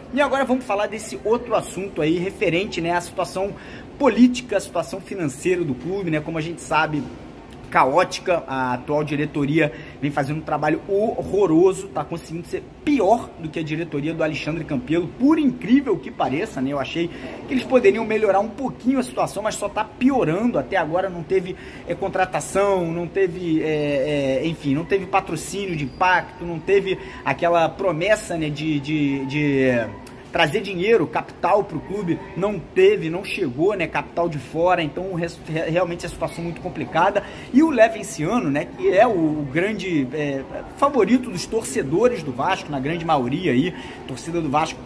E agora vamos falar desse outro assunto aí, referente, né, à situação política, à situação financeira do clube, né, como a gente sabe, caótica. A atual diretoria vem fazendo um trabalho horroroso, tá conseguindo ser pior do que a diretoria do Alexandre Campelo, por incrível que pareça, né? Eu achei que eles poderiam melhorar um pouquinho a situação, mas só tá piorando. Até agora não teve contratação, não teve, enfim, não teve patrocínio de impacto, não teve aquela promessa, né, de trazer dinheiro, capital para o clube, não teve, não chegou, né, capital de fora. Então realmente é uma situação muito complicada. E o Levenciano, né, que é o grande favorito dos torcedores do Vasco, na grande maioria aí, torcida do Vasco,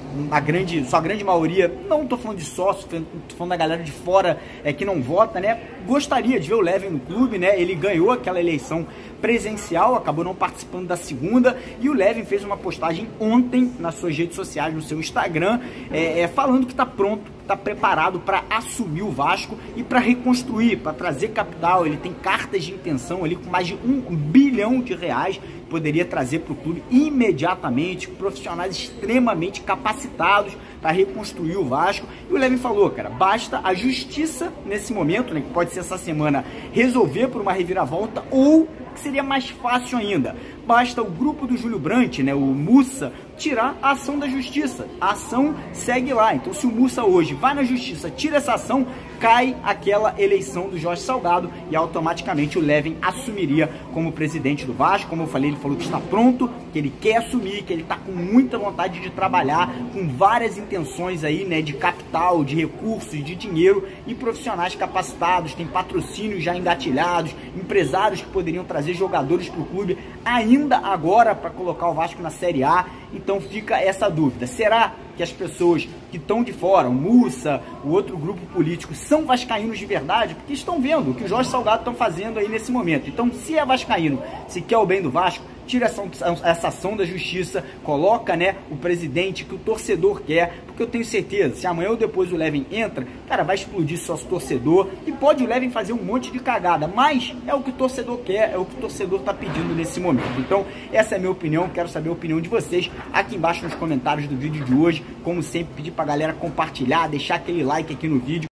sua grande maioria, não tô falando de sócio, tô falando da galera de fora que não vota, né, gostaria de ver o Leven no clube, né. Ele ganhou aquela eleição presencial, acabou não participando da segunda, e o Leven fez uma postagem ontem nas suas redes sociais, no seu Instagram, falando que está pronto, está preparado para assumir o Vasco e para reconstruir, para trazer capital. Ele tem cartas de intenção ali com mais de R$1 bilhão, poderia trazer para o clube imediatamente, profissionais extremamente capacitados para reconstruir o Vasco. E o Leven falou, cara, basta a justiça nesse momento, né, que pode ser essa semana, resolver por uma reviravolta, ou que seria mais fácil ainda, basta o grupo do Júlio Brandt, né, o Mussa, tirar a ação da justiça. A ação segue lá. Então, se o Mussa hoje vai na justiça, tira essa ação, cai aquela eleição do Jorge Salgado e automaticamente o Leven assumiria como presidente do Vasco. Como eu falei, ele falou que está pronto, que ele quer assumir, que ele está com muita vontade de trabalhar, com várias intenções aí, né, de capital, de recursos, de dinheiro, e profissionais capacitados, tem patrocínios já engatilhados, empresários que poderiam trazer jogadores para o clube ainda agora para colocar o Vasco na Série A. Então fica essa dúvida, será que as pessoas que estão de fora, o Mussa, o outro grupo político, são vascaínos de verdade? Porque estão vendo o que o Jorge Salgado estão fazendo aí nesse momento. Então, se é vascaíno, se quer o bem do Vasco, tira essa ação da justiça, coloca, né, o presidente que o torcedor quer, porque eu tenho certeza, se amanhã ou depois o Leven entra, cara, vai explodir sócio torcedor, e pode o Leven fazer um monte de cagada, mas é o que o torcedor quer, é o que o torcedor tá pedindo nesse momento. Então, essa é a minha opinião, quero saber a opinião de vocês aqui embaixo nos comentários do vídeo de hoje. Como sempre, pedir pra galera compartilhar, deixar aquele like aqui no vídeo.